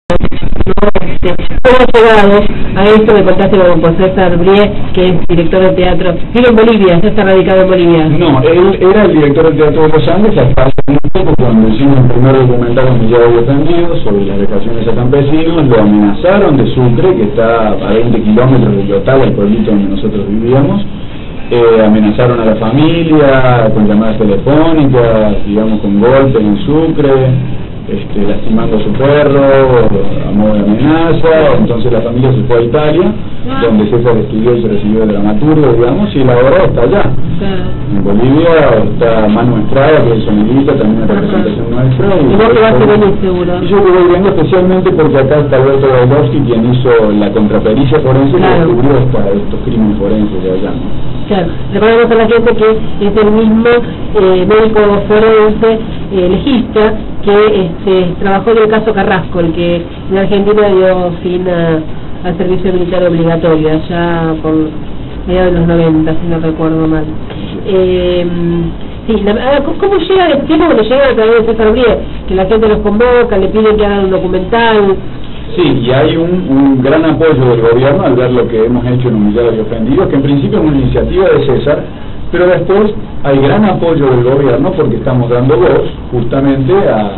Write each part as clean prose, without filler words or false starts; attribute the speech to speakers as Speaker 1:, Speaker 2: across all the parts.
Speaker 1: ¿Cómo has llegado a esto? Me contaste con César Brie, que es director de teatro. Vive en Bolivia, ya está radicado en Bolivia.
Speaker 2: No, él era el director de teatro de Los Andes hasta hace un poco, cuando hicimos el primer documental con Millado Defendido sobre las vejaciones a campesinos. Lo amenazaron de Sucre, que está a 20 kilómetros de Yotala, el pueblito donde nosotros vivíamos. Amenazaron a la familia con llamadas telefónicas, digamos, con golpes en Sucre, lastimando a su perro a modo de amenaza. Entonces la familia se fue a Italia, donde César estudió y se recibió de dramaturgo, digamos, y él ahora está allá. En Bolivia está Manu Estrada, que es sonidista, también en representación nuestra.
Speaker 1: Y vos te vas a venir seguro.
Speaker 2: Y yo que voy viendo especialmente porque acá está Alberto Bailovsky, quien hizo la contrapericia forense, que descubrió estos crímenes forenses de allá, ¿no?
Speaker 1: Claro, recordamos a la gente que es el mismo médico forense legista que trabajó en el caso Carrasco, el que en Argentina dio fin al servicio militar obligatorio, allá por mediados de los 90, si no recuerdo mal. ¿Cómo llega el tiempo cuando llega a través de César Brie? Que la gente los convoca, le piden que hagan un documental.
Speaker 2: Sí, y hay un gran apoyo del gobierno al ver lo que hemos hecho en Humillados y Ofendidos, que en principio es una iniciativa de César, pero después hay gran apoyo del gobierno porque estamos dando voz justamente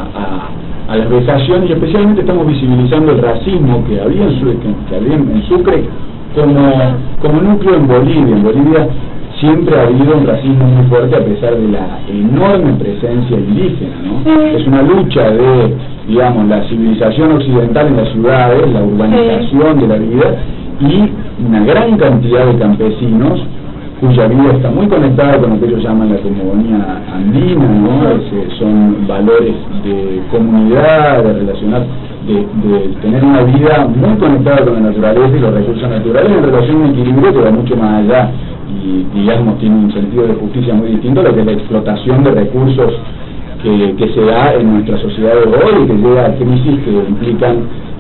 Speaker 2: a las vejaciones, y especialmente estamos visibilizando el racismo que había en Sucre como núcleo en Bolivia. En Bolivia siempre ha habido un racismo muy fuerte a pesar de la enorme presencia indígena, ¿no? Es una lucha de, digamos, la civilización occidental en las ciudades, la urbanización de la vida, y una gran cantidad de campesinos cuya vida está muy conectada con lo que ellos llaman la cosmogonía andina, ¿no? Son valores de comunidad, de relacionar, de tener una vida muy conectada con la naturaleza y los recursos naturales en relación a un equilibrio que va mucho más allá y, digamos, tiene un sentido de justicia muy distinto a lo que es la explotación de recursos que se da en nuestra sociedad de hoy y que lleva a crisis que implican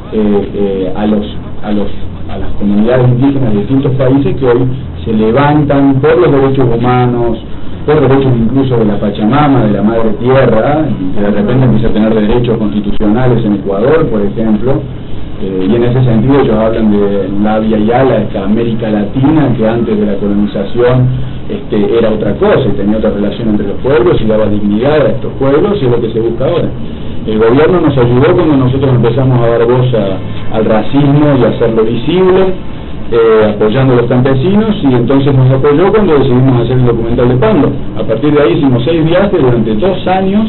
Speaker 2: a las comunidades indígenas de distintos países que hoy se levantan por los derechos humanos, por derechos incluso de la Pachamama, de la Madre Tierra, y que de repente empieza a tener derechos constitucionales en Ecuador, por ejemplo, y en ese sentido ellos hablan de la Via Yala, esta América Latina que antes de la colonización era otra cosa y tenía otra relación entre los pueblos y daba dignidad a estos pueblos, y es lo que se busca ahora. El gobierno nos ayudó cuando nosotros empezamos a dar voz al racismo y a hacerlo visible, apoyando a los campesinos, y entonces nos apoyó cuando decidimos hacer el documental de Pando. A partir de ahí hicimos 6 viajes durante 2 años.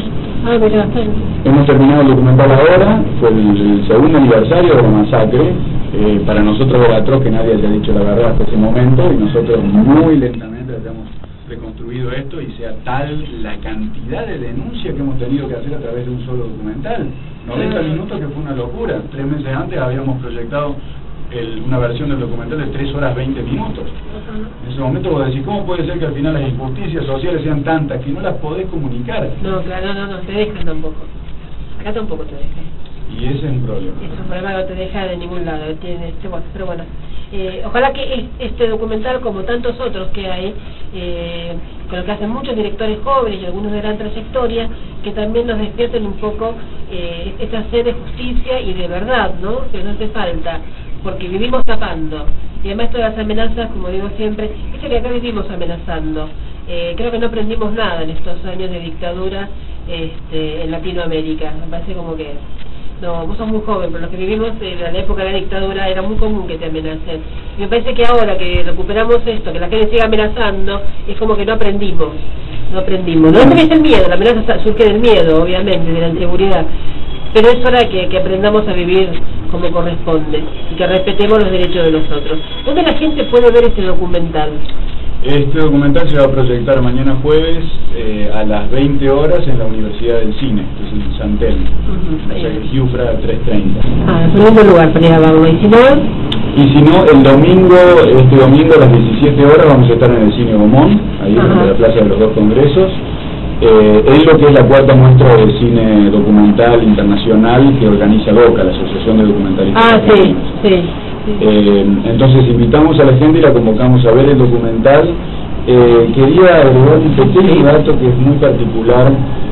Speaker 2: Hemos terminado el documental ahora, fue el segundo aniversario de la masacre. Para nosotros era atroz que nadie haya dicho la verdad hasta ese momento, y nosotros muy lentamente hayamos reconstruido esto, y sea tal la cantidad de denuncias que hemos tenido que hacer a través de un solo documental. 90 minutos, que fue una locura. 3 meses antes habíamos proyectado una versión del documental de 3 horas 20 minutos. En ese momento vos decís, ¿cómo puede ser que al final las injusticias sociales sean tantas que no las podés comunicar?
Speaker 1: No, claro, no te dejan tampoco. Acá tampoco te dejan.
Speaker 2: Y ese es un problema.
Speaker 1: Es un problema, no te deja de ningún lado. Pero bueno, ojalá que este documental, como tantos otros que hay, con lo que hacen muchos directores jóvenes y algunos de gran trayectoria, que también nos despierten un poco esta sed de justicia y de verdad, ¿no? Que no hace falta, porque vivimos tapando. Y además todas las amenazas, como digo siempre, es que acá vivimos amenazando. Creo que no aprendimos nada en estos años de dictadura en Latinoamérica. Me parece como que... No, vos sos muy joven, pero los que vivimos en la época de la dictadura era muy común que te amenacen. Y me parece que ahora que recuperamos esto, que la gente siga amenazando, es como que no aprendimos. No es el miedo, la amenaza surge del miedo, obviamente, de la inseguridad. Pero es hora que aprendamos a vivir como corresponde y que respetemos los derechos de los otros. ¿Dónde la gente puede ver este documental?
Speaker 2: Este documental se va a proyectar mañana jueves a las 20 horas en la Universidad del Cine, que es en San Telmo, en Giufra 330.
Speaker 1: Es un lindo lugar para ir a verlo.
Speaker 2: Y si no, este domingo a las 17 horas vamos a estar en el Cine Gomón, ahí en la Plaza de los 2 Congresos. Es lo que es la 4ª muestra de cine documental internacional que organiza DOCA, la Asociación de Documentalistas.
Speaker 1: Sí.
Speaker 2: Entonces invitamos a la gente y la convocamos a ver el documental. Quería agregar un pequeño dato que es muy particular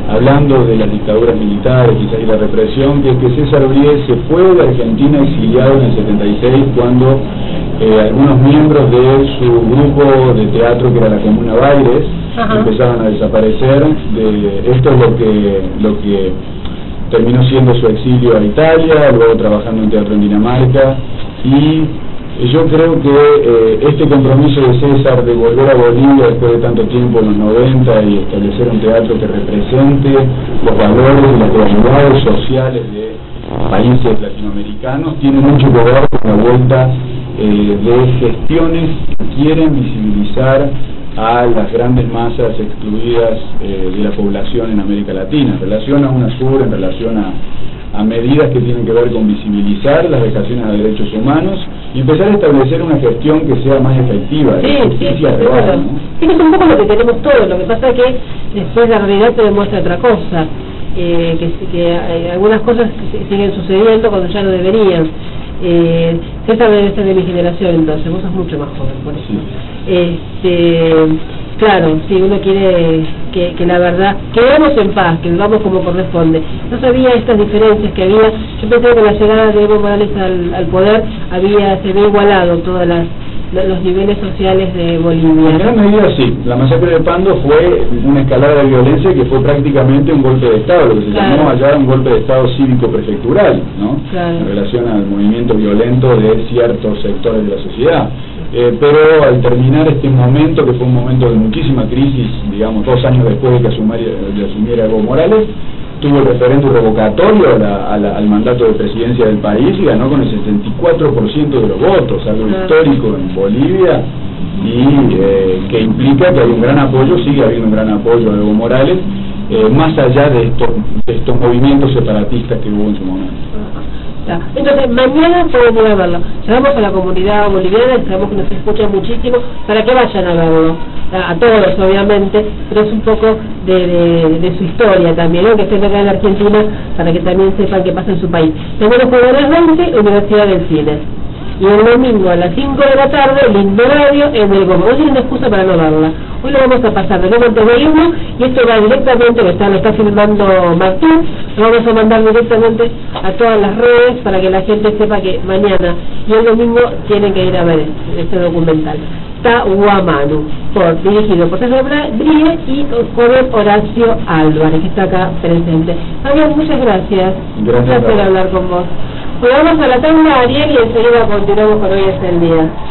Speaker 2: hablando de las dictaduras militares quizás y la represión, que es que César Brié se fue de Argentina exiliado en el 76 cuando algunos miembros de su grupo de teatro, que era la Comuna Baires, empezaron a desaparecer. Esto es lo que terminó siendo su exilio a Italia, luego trabajando en teatro en Dinamarca, y yo creo que este compromiso de César de volver a Bolivia después de tanto tiempo en los 90 y establecer un teatro que represente los valores y las realidades sociales de países latinoamericanos tiene mucho que ver con la vuelta de gestiones que quieren visibilizar a las grandes masas excluidas de la población en América Latina, en relación a UNASUR, en relación a medidas que tienen que ver con visibilizar las vejaciones a derechos humanos y empezar a establecer una gestión que sea más efectiva, de justicia real, ¿no?
Speaker 1: Sí, es un poco lo que tenemos todos, lo que pasa es que después la realidad te demuestra otra cosa, que algunas cosas siguen sucediendo cuando ya no deberían. César debe ser de mi generación, entonces vos sos mucho más joven, por eso. Claro, si uno quiere que la verdad, que vivamos en paz, que vivamos como corresponde. No sabía estas diferencias que había. Yo pensé que con la llegada de Evo Morales al poder se había igualado todos los niveles sociales de Bolivia.
Speaker 2: En gran medida sí. La masacre de Pando fue una escalada de violencia que fue prácticamente un golpe de Estado, lo que se llamó allá un golpe de Estado cívico-prefectural, ¿no? En relación al movimiento violento de ciertos sectores de la sociedad. Pero al terminar este momento, que fue un momento de muchísima crisis, digamos 2 años después de que asumiera Evo Morales, tuvo el referéndum revocatorio al mandato de presidencia del país y ganó con el 74% de los votos, algo histórico en Bolivia, y que implica que hay un gran apoyo, sigue habiendo un gran apoyo a Evo Morales, más allá de estos movimientos separatistas que hubo en su momento.
Speaker 1: Entonces, mañana pueden ir a verlo. Llamamos a la comunidad boliviana, sabemos que nos escuchan muchísimo, para que vayan a verlo. A todos, obviamente, pero es un poco de su historia también, ¿no? Que estén acá en la Argentina, para que también sepan qué pasa en su país. Mañana jueves a las 20, Universidad del Cine. Y el domingo a las 5 de la tarde, Lindo Radio en el Gomos. Hoy tiene una excusa para no verla. Hoy lo vamos a pasar de nuevo antes de irnos, y esto va directamente, lo está filmando Martín, lo vamos a mandar directamente a todas las redes para que la gente sepa que mañana y el domingo tienen que ir a ver este documental. Tahuamanu, dirigido por César Brié y joven Horacio Álvarez, que está acá presente. Ariel, muchas gracias. Un placer hablar con vos. Pues vamos a la tanda, Ariel, y enseguida continuamos con Hoy es el Día.